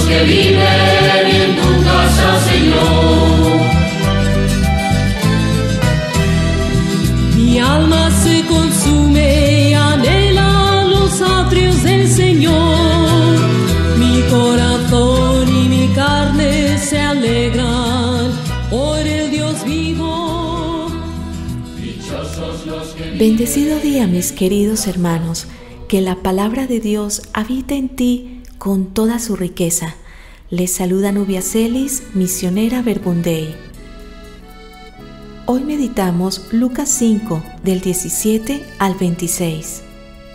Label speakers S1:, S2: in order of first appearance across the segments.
S1: los que viven en tu casa, Señor.
S2: Mi alma se consume y anhela los atrios del Señor. Mi corazón y mi carne se alegran por el Dios vivo.
S1: Dichosos los que
S3: Bendecido día, mis queridos hermanos, que la palabra de Dios habite en ti con toda su riqueza. Les saluda Nubia Celis, misionera Verbundei. Hoy meditamos Lucas 5, del 17 al 26.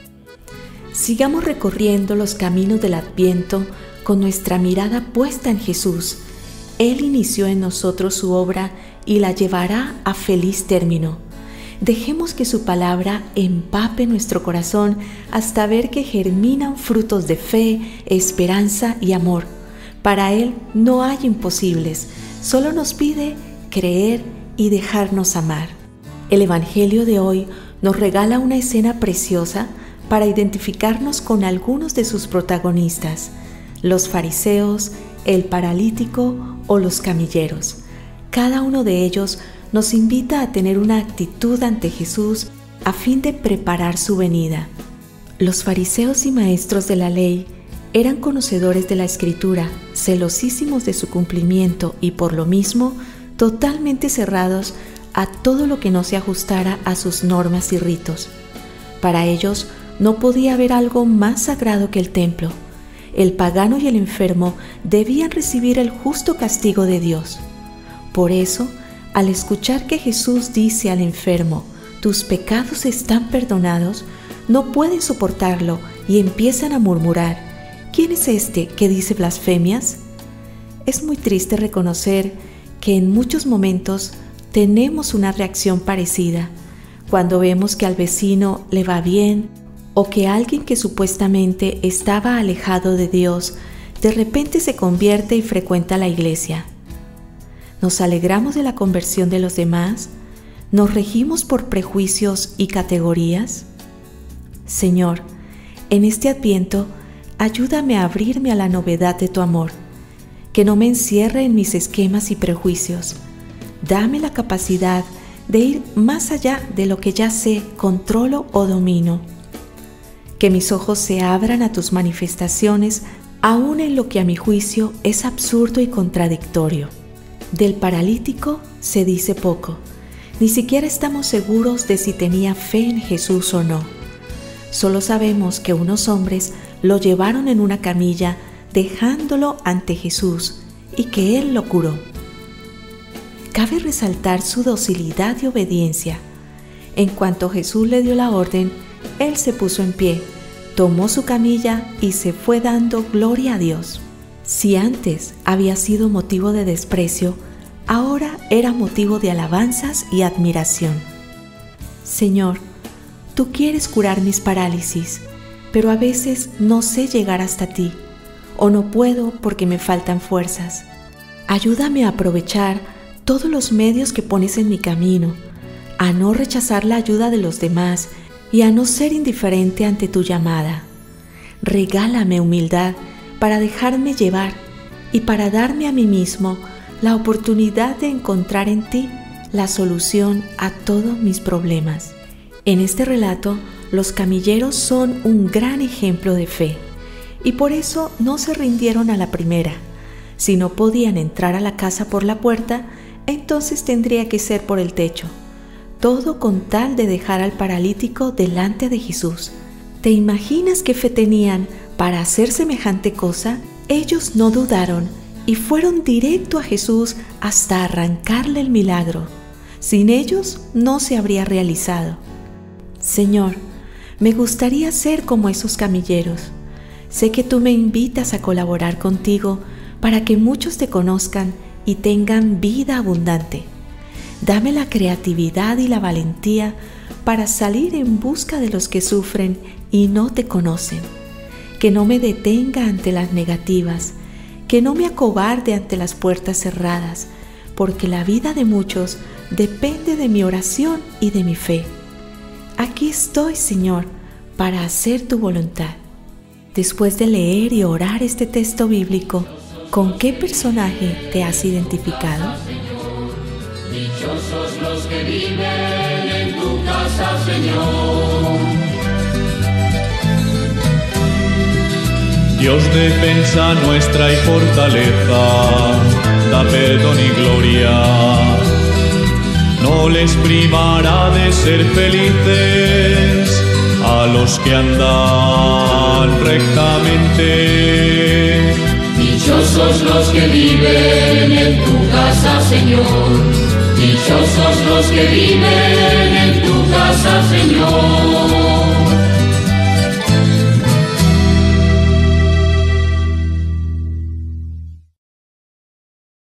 S3: Sigamos recorriendo los caminos del Adviento con nuestra mirada puesta en Jesús. Él inició en nosotros su obra y la llevará a feliz término. Dejemos que su palabra empape nuestro corazón hasta ver que germinan frutos de fe, esperanza y amor. Para Él no hay imposibles, solo nos pide creer y dejarnos amar. El Evangelio de hoy nos regala una escena preciosa para identificarnos con algunos de sus protagonistas, los fariseos, el paralítico o los camilleros. Cada uno de ellos nos invita a tener una actitud ante Jesús a fin de preparar su venida. Los fariseos y maestros de la ley eran conocedores de la Escritura, celosísimos de su cumplimiento y por lo mismo totalmente cerrados a todo lo que no se ajustara a sus normas y ritos. Para ellos no podía haber algo más sagrado que el templo. El pagano y el enfermo debían recibir el justo castigo de Dios. Por eso, al escuchar que Jesús dice al enfermo, tus pecados están perdonados, no pueden soportarlo y empiezan a murmurar, ¿quién es este que dice blasfemias? Es muy triste reconocer que en muchos momentos tenemos una reacción parecida, cuando vemos que al vecino le va bien o que alguien que supuestamente estaba alejado de Dios, de repente se convierte y frecuenta la iglesia. ¿Nos alegramos de la conversión de los demás? ¿Nos regimos por prejuicios y categorías? Señor, en este Adviento, ayúdame a abrirme a la novedad de tu amor, que no me encierre en mis esquemas y prejuicios. Dame la capacidad de ir más allá de lo que ya sé, controlo o domino. Que mis ojos se abran a tus manifestaciones, aun en lo que a mi juicio es absurdo y contradictorio. Del paralítico se dice poco, ni siquiera estamos seguros de si tenía fe en Jesús o no. Solo sabemos que unos hombres lo llevaron en una camilla dejándolo ante Jesús y que Él lo curó. Cabe resaltar su docilidad y obediencia. En cuanto Jesús le dio la orden, Él se puso en pie, tomó su camilla y se fue dando gloria a Dios. Si antes había sido motivo de desprecio, ahora era motivo de alabanzas y admiración. Señor, tú quieres curar mis parálisis, pero a veces no sé llegar hasta ti, o no puedo porque me faltan fuerzas. Ayúdame a aprovechar todos los medios que pones en mi camino, a no rechazar la ayuda de los demás y a no ser indiferente ante tu llamada. Regálame humildad para dejarme llevar y para darme a mí mismo la oportunidad de encontrar en ti la solución a todos mis problemas. En este relato, los camilleros son un gran ejemplo de fe y por eso no se rindieron a la primera. Si no podían entrar a la casa por la puerta, entonces tendría que ser por el techo. Todo con tal de dejar al paralítico delante de Jesús. ¿Te imaginas qué fe tenían para hacer semejante cosa? Ellos no dudaron y fueron directo a Jesús hasta arrancarle el milagro. Sin ellos no se habría realizado. Señor, me gustaría ser como esos camilleros. Sé que tú me invitas a colaborar contigo para que muchos te conozcan y tengan vida abundante. Dame la creatividad y la valentía para salir en busca de los que sufren y no te conocen. Que no me detenga ante las negativas, que no me acobarde ante las puertas cerradas, porque la vida de muchos depende de mi oración y de mi fe. Aquí estoy, Señor, para hacer tu voluntad. Después de leer y orar este texto bíblico, ¿con qué personaje te has identificado?
S1: Dichosos los que viven en tu casa, Señor.
S4: Dios defensa nuestra y fortaleza, da perdón y gloria. No les privará de ser felices a los que andan rectamente.
S1: Dichosos los que viven en tu casa, Señor. Dichosos los que viven en tu casa, Señor.